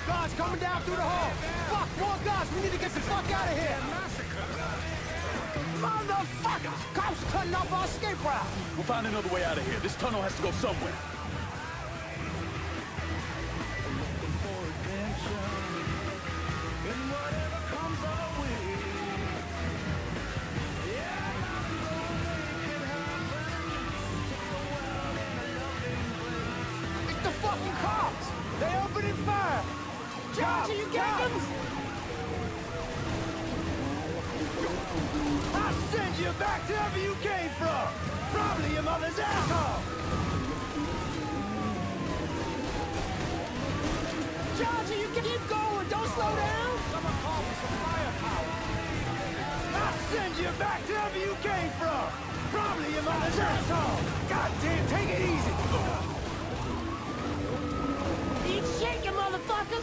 Guards coming down through the hall. Fuck, more guards. We need to get the fuck out of here. Motherfuckers! Cops cutting off our escape route. We'll find another way out of here. This tunnel has to go somewhere. It's the fucking cops! They opening fire! Georgie, you got them? I'll send you back to wherever you came from! Probably your mother's asshole! Georgie, you can keep going! Don't slow down! Someone call for some firepower! I'll send you back to wherever you came from! Probably your mother's asshole! Goddamn, take it easy! Eat shit, you motherfuckers!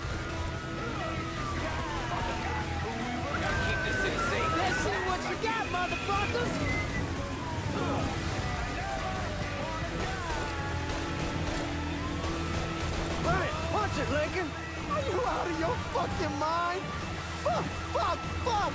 Gotta keep this city safe. Let's see what you got, motherfuckers! Right, punch it, Lincoln! Are you out of your fucking mind? Fuck, fuck, fuck!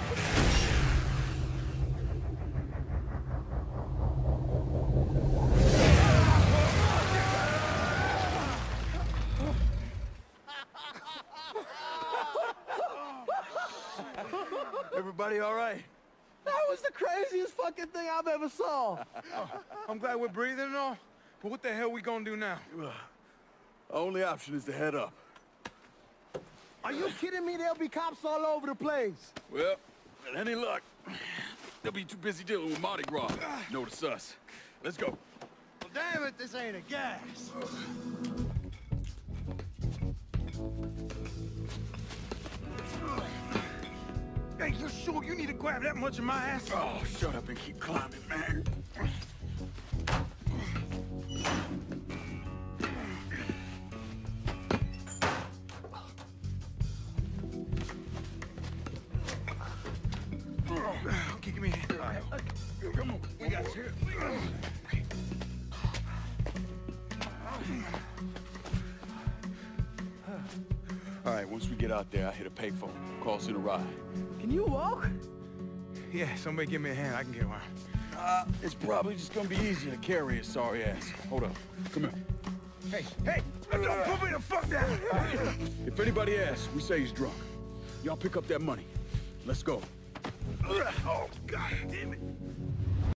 Everybody all right? That was the craziest fucking thing I've ever saw! I'm glad we're breathing and all, but what the hell we gonna do now? Only option is to head up. Are you kidding me? There'll be cops all over the place! Well, with any luck, they'll be too busy dealing with Mardi Gras. Notice us. Let's go. Well, damn it, this ain't a gas! Hey, you sure you need to grab that much of my ass? Oh, shut up and keep climbing, man. Okay, give me a hand. All right. Come on, we got you. All right, once we get out there, I hit a payphone. Call us in a ride. Can you walk? Yeah, somebody give me a hand. I can get around. It's probably just gonna be easier to carry his sorry ass. Hold up. Come here. Hey, don't put me the fuck down! If anybody asks, we say he's drunk. Y'all pick up that money. Let's go. Oh, God damn it.